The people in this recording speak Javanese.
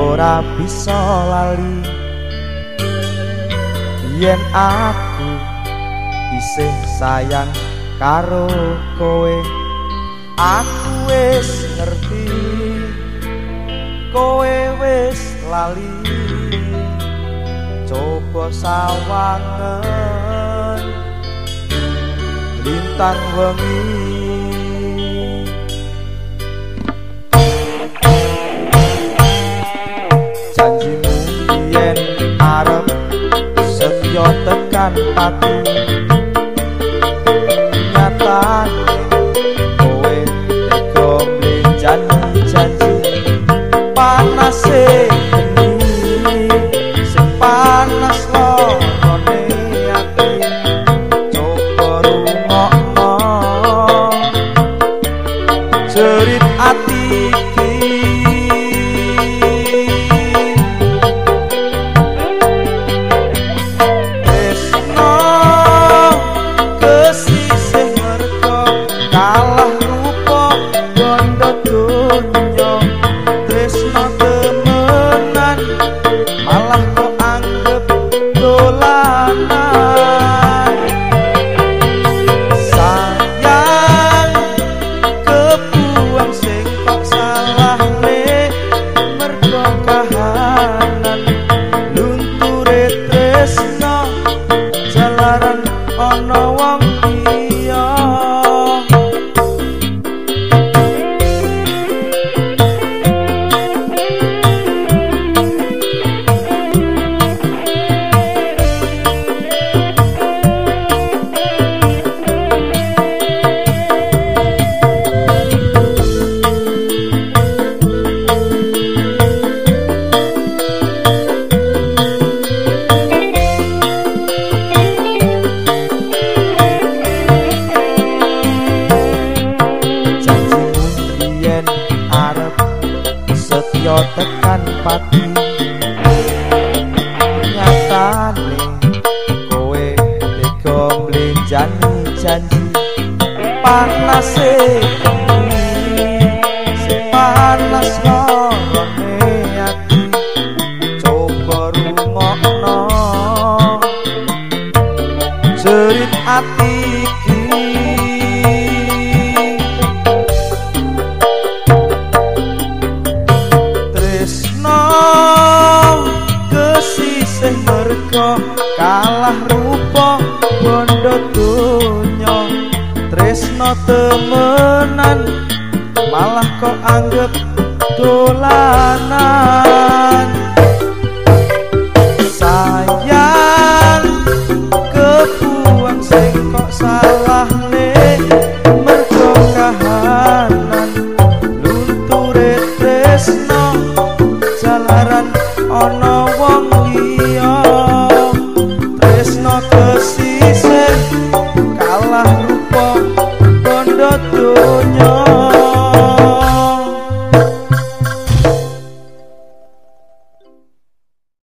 ora bisa lali yen aku isih sayang karo kowe. Aku wis ngerti kowe wis lali, coba sawangen lintang wengi. Janjimu yen arep setya tekan pati, nyatane kowe tega janji-janji. Panase geni sing panas lorone ati, coba rungokno jerit ati iki. Tresno kesisih mergo kalah rupa bondo donya. Tresno temenan malah kok anggap dolanan. Sayang kebuang sing kok salah le mergo kahanan. Lunture tresno jalaran ana wong liya. Setya tekan pati, nyatane kowe tega mlenjani janji. Panase sing panas lorone ati, coba rungokno jerit ati iki. Kesisih mergo kalah rupa bondo donya. Tresno temenan malah kok anggap dolanan.